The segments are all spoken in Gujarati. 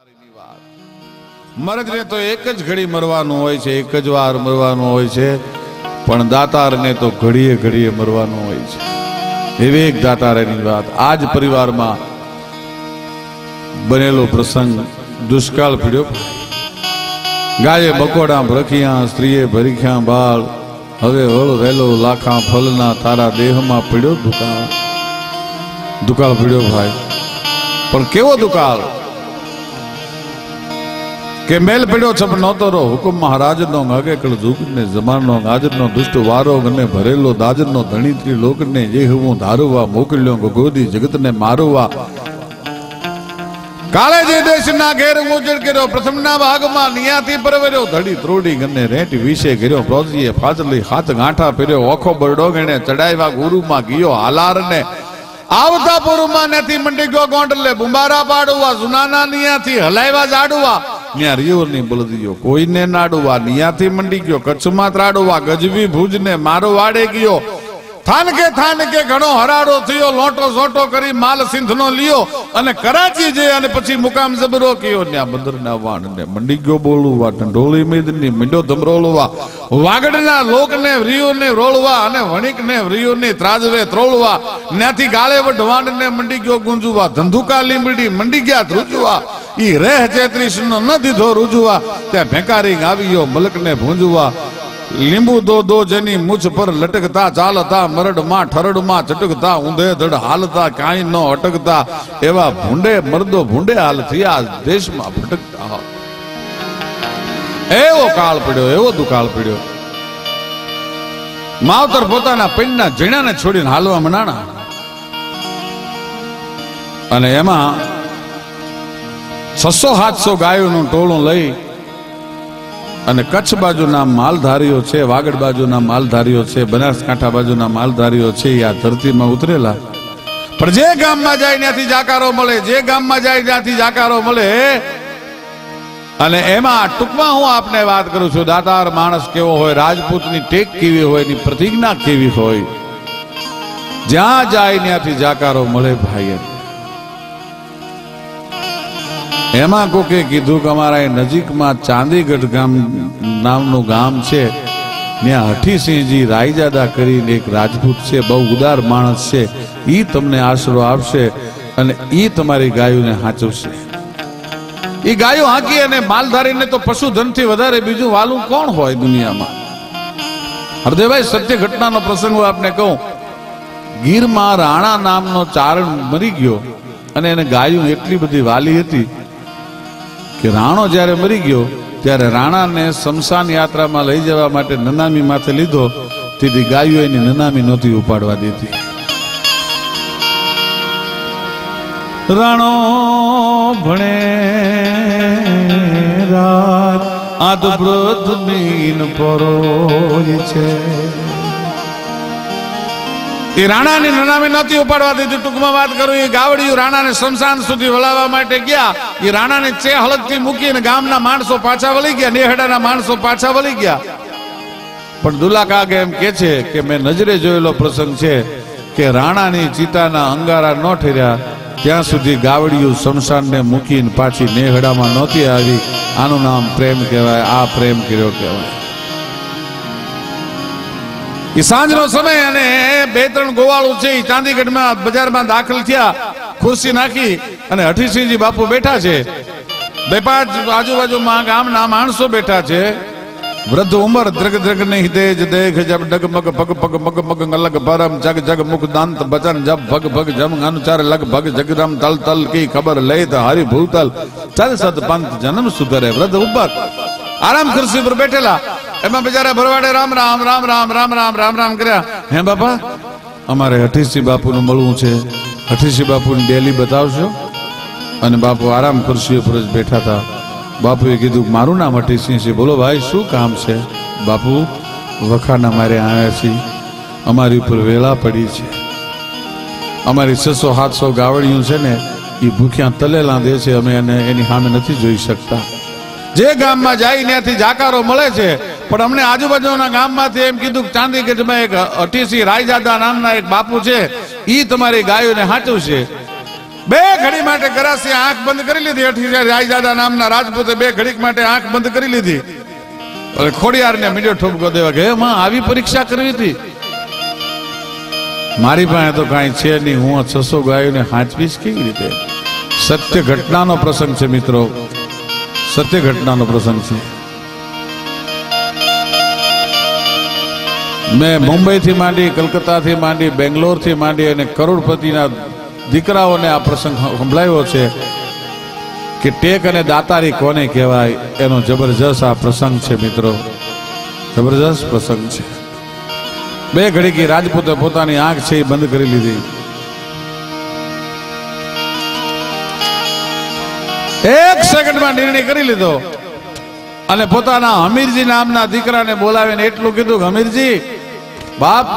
મરદને તો એક જ ઘડી મરવાનું હોય છે, એક જ વાર મરવાનું હોય છે, પણ દાતારને તો ઘડીએ ઘડીએ મરવાનું હોય છે. વિવેક દાતારની વાત. આજ પરિવારમાં બનેલો પ્રસંગ દુષ્કાળ પીડ્યો. ગાયે બકોડા ભરખિયા, સ્ત્રીએ ભરીખ્યા બાળ. હવે વળ વેલો લાખા ફલના તારા દેહમાં પીડ્યો દુકાળ. દુકાળ પીડ્યો ભાઈ, પણ કેવો દુકાળ કે મેલ પડ્યો છપ નોતરો હુકમ મહારાજનો આગેકળ જુગને જમાનો ગાજરનો દુષ્ટ વારો ગને ભરેલો દાજરનો ધણીત્રી લોકને જે હું ધારુવા મોકલ્યો ગોગોદી જગતને મારુવા. કાલે જે દેશના ઘેર ઉજળ કર્યો પ્રથમના ભાગમાં નિયાથી પરવર્યો ધડી ત્રોડી ગને રેટી વિશે કર્યો પ્રોજીએ ફાજલી હાથ ગાંઠા પહેર્યો ઓખો બરડો ગણે ચડાવ્યા ગુરુમાં ગયો હાલારને આવતા પૂર્વમાં નથી મંડી ગયો ગોંડલે બુંબારા પાડવા જુનાના નિયાથી હલાવ્યા જાડવા. ત્યાં રિયોની બળદિયો કોઈને નાડવા નિયાથી મંડી ગયો કચ્છમાં ત્રાડવા ગજવી ભુજને મારો વાડે ગયો. થાનકે ઘણો હરાડો થયો લોટો સોટો કરી માલ સિંધનો લિયો અને કરાચી જઈ અને પછી મુકામ જબરો કયો. ત્યાં બંદરના વાણને મંડી ગયો બોલવા ઢંઢોળી મેદની મીંડો ધમરોળવા વાગડના લોકને વ્રિયોને રોળવા અને વણિકને વ્રિયોને ત્રાજવે ત્રોળવા. ત્યાંથી ગાળે વઢવાણને મંડી ગયો ગુંજવા ધંધુકા લીંબડી મંડી ગયા ધ્રુજવા. ઈ રેહ ચેત્રીસ નો ન દીધો રૂજવા ત્યાં ભેંકારી આવ્યો મલકને ભૂંજવા. લીંબુ દો જેની મુછ પર લટકતા ચાલતા મરડમાં ઠરડમાં ચટકતા ઊંધે ધડ હાલતા કાંઈ ન અટકતા એવા ભૂંડે મરદો ભૂંડે હાલ થયા દેશમાં ભટકતા. એવો કાળ પડ્યો, એવો દુકાળ પડ્યો. માવતર પોતાના પૈણના જણાને છોડીને હાલવા મનાણા અને એમાં 600-700 ગાયોનું ટોળું લઈ અને કચ્છ બાજુના માલધારીઓ છે, વાગડ બાજુના માલધારીઓ છે, બનાસકાંઠા બાજુના માલધારીઓ છે, આ ધરતીમાં ઉતરેલા. પણ જે ગામમાં જાય ત્યાંથી જાકારો મળે, જે ગામમાં જાય ત્યાંથી જાકારો મળે. અને એમાં ટૂંકમાં હું આપને વાત કરું છું, દાતાર માણસ કેવો હોય, રાજપૂતની ટેક કેવી હોય, એની પ્રતિજ્ઞા કેવી હોય. જ્યાં જાય ત્યાંથી જાકારો મળે ભાઈ. એમાં કોકે કીધું કે અમારા નજીકમાં ચાંદીગઢ ગામ નામનું ગામ છે, ત્યાં હઠીસિંહજી રાયજાદા કરીને એક રાજપૂત છે, બહુ ઉદાર માણસ છે, ઈ તમને આશરો આપશે અને ઈ તમારી ગાયોને હાંચવશે. ઈ ગાયો હાંકી અને માલધારીને તો પશુધનથી વધારે બીજું વાલું કોણ હોય દુનિયામાં. હરદેવભાઈ સત્ય ઘટનાનો પ્રસંગ હું આપને કહું. ગીરમાં રાણા નામનો ચારણ મરી ગયો અને એને ગાયો એટલી બધી વાલી હતી કે રાણો જ્યારે મરી ગયો ત્યારે રાણાને શમશાન યાત્રામાં લઈ જવા માટે નનામી માથે લીધો. તેથી ગાયો એની નનામી નહોતી ઉપાડવા દેતી. રાણો ભણે રાત આ તો વૃદ્ધ મીન પરોય છે. એ રાણાની નનામી નહોતી ઉપાડવા દીધી. ટૂંકમાં વાત કરું, એ ગાવડિયું રાણાને શમશાન સુધી વળાવવા માટે ગયા. એ રાણાને ચે હળગથી મૂકીને ગામના માણસો પાછા વળી ગયા, નેહડાના માણસો પાછા વળી ગયા. પણ દુલા કાગ એમ કે છે કે મેં નજરે જોયેલો પ્રસંગ છે કે રાણાની ચિતાના અંગારા ન ઠર્યા ત્યાં સુધી ગાવડિયું શમશાનને મૂકીને પાછી નેહડામાં નહોતી આવી. આનું નામ પ્રેમ કહેવાય. આ પ્રેમ કર્યો કહેવાય. એ સાંજનો સમય અને 2-3 ગોવાળું છે એ ચાંદીગઢમાં બજારમાં દાખલ થયા. ખુરશી નાખી અને હઠીસિંહજી બાપુ બેઠા છે. 2-5 આજુબાજુમાં ગામના માણસો બેઠા છે. વૃદ્ધ ઉંમર દ્રગ દ્રગ નહીં તેજ દેખ જબ ડગમગ પગ પગ મગ મગ અલગ પરમ જગ જગ મુખ દાંત બચન જબ ભગ ભગ જમ અનુચાર લગ ભગ જગરમ તલ તલ કી ખબર લઈ તો હરિ ભૂતલ ચલ સદ પંથ જન્મ સુધરે. વૃદ્ધ ઉપર આરામ ખુરશી પર બેઠેલા. એમાં બિચારા ભરવાડે રામ રામ રામ રામ રામ રામ રામ રામ કર્યા. હે બાપા, અમારે હઠીસિંહ બાપુનું મળવું છે, હઠીસિંહ બાપુની ડેલી બતાવશો? અને બાપુ આરામ ખુરશી ઉપર જ બેઠા હતા. બાપુએ કીધું મારું નામ હઠીસિંહ છે, બોલો ભાઈ શું કામ છે? બાપુ, વખાના મારે આવ્યા છીએ, અમારી ઉપર વેળા પડી છે. અમારી 600-700 ગાવડિયું છે ને એ ભૂખ્યા તલેલા દે છે, અમે એને એની સામે નથી જોઈ શકતા. જે ગામમાં જાય ત્યાંથી જાકારો મળે છે, પણ અમને આજુબાજુના ગામમાંથી એમ કીધું કે ચાંદીગઢમાં એક હઠીસિંહ રાયજાદા નામના એક બાપુ છે, ઈ તમારી ગાયોને હાચવશે. બે ઘડી માટે ગરાસી આંખ બંધ કરી લીધી. અઠીસાર રાયદાદા નામના રાજપૂતે બે ઘડીક માટે આંખ બંધ કરી લીધી. ખોડિયારને મીડિયો ઠપકો દેવા કે માં આવી પરીક્ષા કરવી હતી. મારી પાસે તો કાંઈ છે નહીં, હું 600 ગાયોને હાંચવીશ કેવી રીતે? સત્ય ઘટનાનો પ્રસંગ છે મિત્રો, સત્ય ઘટનાનો પ્રસંગ છે. મેં મુંબઈથી માંડી, કલકત્તાથી માંડી, બેંગ્લોરથી માંડી અને કરોડપતિના દીકરાઓને આ પ્રસંગ સંભળાવ્યો છે કે ટેક અને દાતારી કોને કહેવાય. એનો જબરજસ્ત આ પ્રસંગ છે મિત્રો, જબરજસ્ત પ્રસંગ છે. બે ઘડીકી રાજપૂતે પોતાની આંખ છે એ બંધ કરી લીધી. એક સેકન્ડમાં નિર્ણય કરી લીધો અને પોતાના હમીરજી નામના દીકરાને બોલાવીને એટલું કીધું કે હમીરજી બાપ,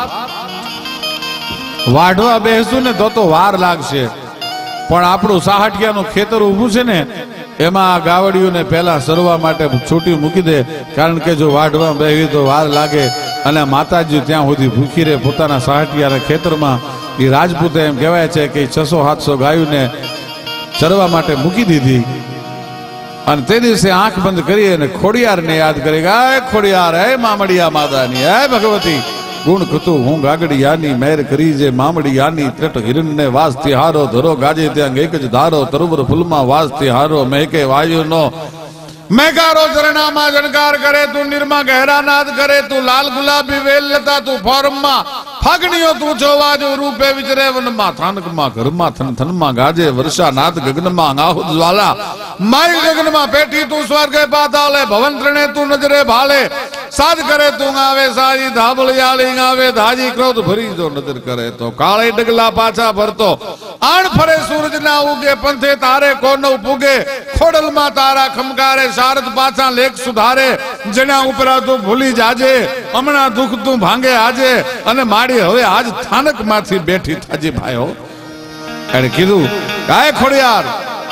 વાઢવા બેસું ને તો વાર લાગશે, પણ આપણું સાહટિયાનું ખેતર ઊભું છે ને એમાં આ ગાવડીઓને પહેલા સરવા માટે છૂટી મૂકી દે, કારણ કે જો વાઢવા બેહી તો વાર લાગે અને માતાજી ત્યાં સુધી ભૂખી રહે પોતાના સાહટિયાના ખેતરમાં. એ રાજપૂતે એમ કહેવાય છે કે 600-700 ગાયોને ચરવા માટે મૂકી દીધી અને તે દિવસે આંખ બંધ કરી અને ખોડિયારને યાદ કરી. હે ખોડિયાર, હે મામડિયા માદાની, હે ભગવતી ગુણ કતું હું ગાગડિયાની, મેર કરી જે મામડિયાની, ત્રટ હિરણને વાસથી હારો, ધરો ગાજે ત્યાં એક જ ધારો, તરુવર ફૂલમાં વાસથી હારો, મહેકે વાયુનો મેઘારો ઝરણામાં જણકાર કરે, તું નિર્મા ગહેરા નાદ કરે, તું લાલ ગુલાબી વેલ લતા, તું ફોરમમાં ફાગણીઓ, તું જોવાજો રૂપે વિચરે વનમાં, થાનકમાં ઘરમાં થન થનમાં ગાજે, વર્ષા નાદ ગગનમાં આહુદ જ્વાલા, માય ગગનમાં પેઠી તું સ્વર્ગે પાતાલે, ભવન ત્રણે તું નજરે ભાલે, સાજ કરે તું આવે સાજી, ધાબળિયાળી આવે ધાજી, ક્રોધ ભરી જો નજર કરે તો કાળે ડગલા પાછા ભરતો, આણ ફરે સૂરજ ના ઉગે, પંથે તારે કોનો પૂગે, ખોડલમાં તારા ખમકારે, શારદ પાછા લેખ સુધારે, જેના ઉપરા તું ભૂલી જાજે, હમણાં દુઃખ તું ભાંગે આજે, અને માડી હવે આજ સ્થાનક માંથી બેઠી થાજી ભાઈઓ. એને કીધું કાય ખોડિયાર,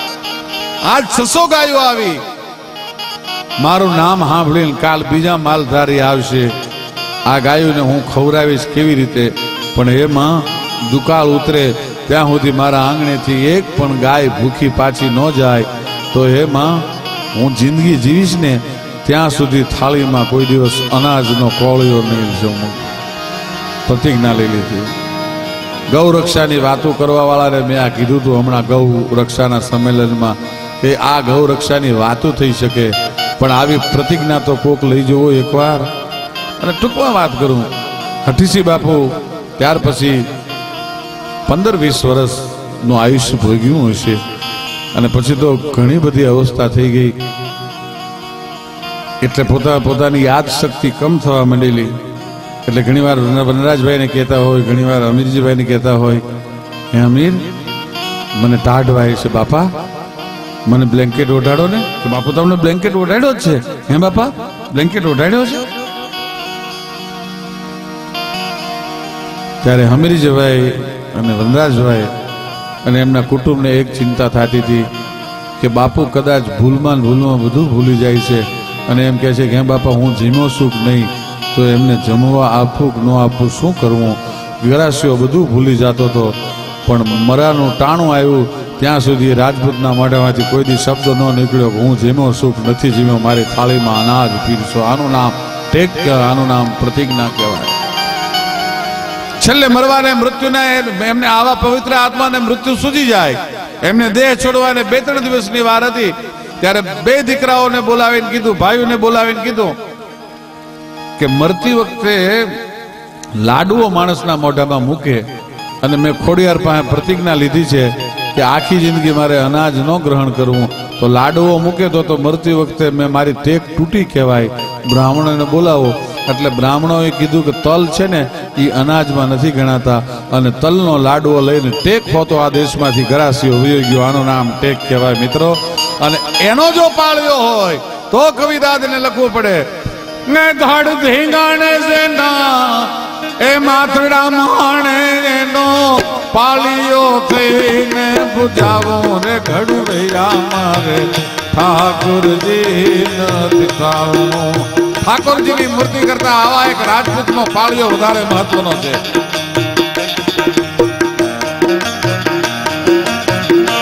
આજ 600 ગાયો આવી, મારું નામ સાંભળીને કાલ બીજા માલધારી આવશે, આ ગાયોને હું ખવડાવીશ કેવી રીતે? પણ એમાં દુકાળ ઉતરે ત્યાં સુધી મારા આંગણેથી એક પણ ગાય ભૂખી પાછી ન જાય, તો એમાં હું જિંદગી જીવીશ ને ત્યાં સુધી થાળીમાં કોઈ દિવસ અનાજનો કોળિયો નહીં જમું. પ્રતિજ્ઞા લઈ લીધી. ગૌ રક્ષાની વાતો કરવા વાળાને મેં આ કીધું હતું હમણાં ગૌ રક્ષાના સંમેલનમાં કે આ ગૌ રક્ષાની વાતો થઈ શકે, પણ આવી પ્રતિજ્ઞા તો કોક લઈ જવો એકવાર. અને ટૂંકમાં વાત કરું, હઠીસી બાપુ ત્યાર પછી 15-20 વર્ષનું આયુષ્ય ભોગ્યું હશે અને પછી તો ઘણી બધી અવસ્થા થઈ ગઈ, એટલે પોતાની યાદ શક્તિ કમ થવા માંડેલી. એટલે ઘણીવાર વનરાજભાઈને કહેતા હોય, ઘણીવાર અમીરજીભાઈને કહેતા હોય, હે અમીર મને ટાઢ વાય છે બાપા, મને બ્લેન્કેટ ઓઢાડો ને. કે બાપુ તમને બ્લેન્કેટ ઓઢાડ્યો જ છે? હે બાપા બ્લેન્કેટ ઓઢાડ્યો છે? ત્યારે હમીરજીભાઈ અને વનરાજભાઈ અને એમના કુટુંબને એક ચિંતા થતી હતી કે બાપુ કદાચ ભૂલમાં બધું ભૂલી જાય છે અને એમ કહે છે કે હે બાપા હું જીમો છું કે નહીં, તો એમને જમવા આપવું કે ન આપવું, શું કરવું? ગરાસીઓ બધું ભૂલી જતો હતો, પણ મરાનું ટાણું આવ્યું ત્યાં સુધી રાજપૂતના મોઢામાંથી કોઈ દી શબ્દ ન નીકળ્યો કે હું જીમો છું કે નથી જીમ્યો, મારી થાળીમાં અનાજ પીરસો. આનું નામ ટેક કહેવાય, આનું નામ પ્રતિજ્ઞા કહેવાય. છેલ્લે મરવાને મૃત્યુને એમને આવા પવિત્ર આત્માને મૃત્યુ સૂજી જાય, એમને દેહ છોડવાને 2-3 દિવસની વાર હતી, ત્યારે 2 દીકરાઓને બોલાવીને કીધું, ભાઈઓને બોલાવીને કીધું કે મરતી વખતે લાડુઓ માણસના મોઢામાં મૂકે, અને મેં ખોડિયાર પાસે પ્રતિજ્ઞા લીધી છે કે આખી જિંદગી મારે અનાજ ન ગ્રહણ કરવું, તો લાડુઓ મૂકે તો મરતી વખતે મેં મારી ટેક તૂટી કહેવાય, બ્રાહ્મણોને બોલાવો. એટલે બ્રાહ્મણોએ કીધું કે તલ છે ને એ અનાજમાં નથી ગણાતા, અને તલનો લાડવો લઈને ટેક હોતો આ દેશમાંથી ગરાસીઓ વયો ગયો. આનું નામ ટેક કહેવાય મિત્રો. અને એનો જો પાળ્યો હોય તો કવિદાદને લખવું પડે ને ધડ ધીંગાણે સેના એ માથડા માણે એનો પાળિયો થઈને બુજાવો રે ઘડું રહ્યા મારે ઠાકોરજી નથી થાવું. ઠાકોરજીની મૂર્તિ કરતા આવા એક રાજપૂતનો પાળિયો વધારે મહત્વનો છે.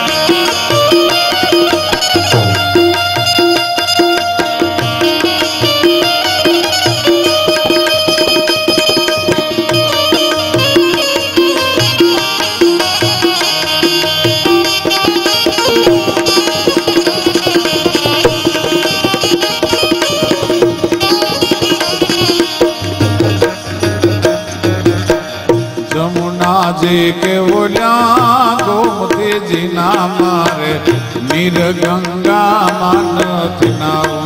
जी के बोलिया गोमती जी ना मारे नीर गंगा मान नाऊ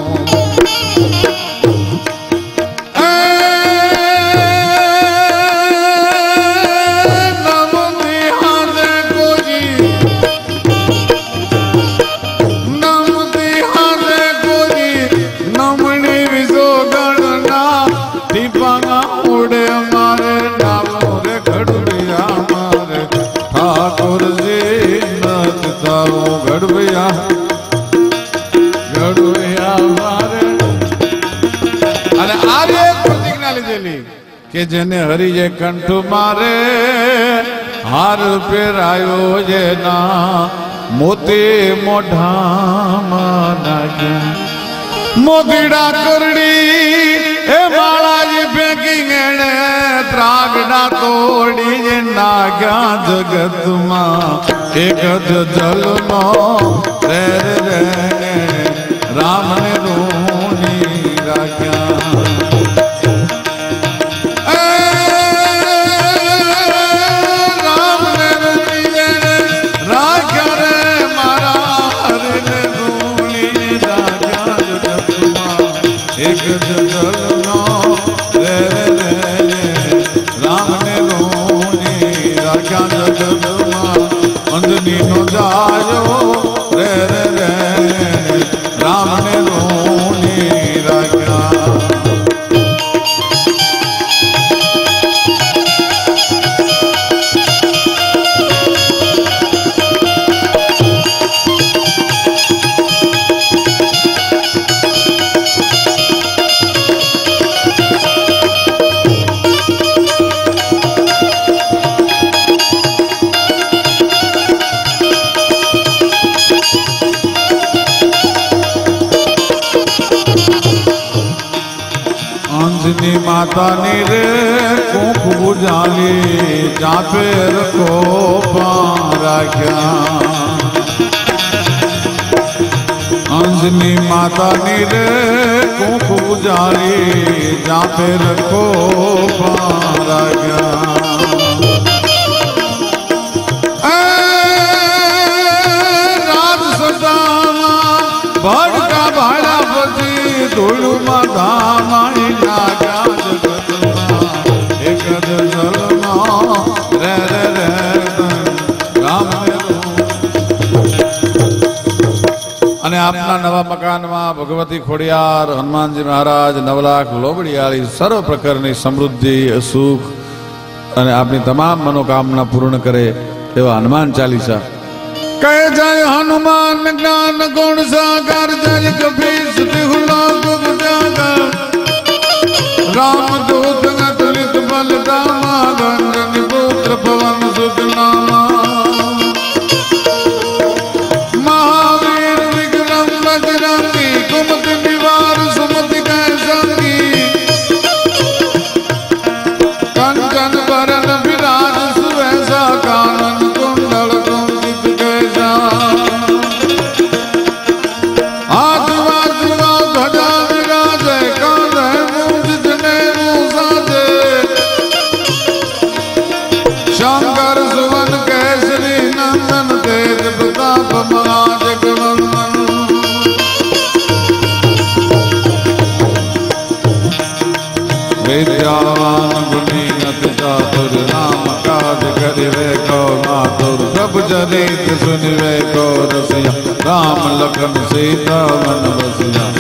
के जने हरि जे कंठ मारे हार पेरायो जे ना मोती मोढ़ा नाग्या मोतीड़ा करड़ी ए माला जी फेंकी गणे त्रागड़ा तोड़ी जे नाग्या जगत मा एक जल नो रे रे राम ने रोनी राख्या अंजनी नो जायो रे रे रे राम ने रोनी राख्या अंजनी माता नी रे कुंख बुझाली जापे रखो पाराख्या अंजनी माता नी रे कुंख बुझाली जापे रखो पाराख्या राज सदामा भड़का भाड़ा बजी धूलू माता माई नागा जगत एक जलमा रे रे रे राम અને આપના નવા મકાનમાં ભગવતી ખોડિયાર હનુમાનજી મહારાજ 9 લાખ લોબડીયાળી સર્વ પ્રકારની સમૃદ્ધિ સુખ અને આપની તમામ મનોકામના પૂર્ણ કરે એવા હનુમાન ચાલીસા કહે જય હનુમાન જ્ઞાન ગુણ સાગર જય કપીશ તિહુલોક ઉજાગર राम दूत अतुलित बल दामा गंजन पुत्र पवन सुत नामा महावीर विक्रम बजरंगी कुमति निवार सुमति कै संगी कंचन बरन विराज सुवेशा कानन कुंडल कुंचित कैसा ध्वजा विराजे कांधे शंकर सुवन केसरी नंदन तेज प्रताप महाजगवंदन विद्यावान गुणी अति चातुर राम काज करिवे को मातुर प्रभु चरित सुनिवे को रसिया राम लखन सीता मन बसिया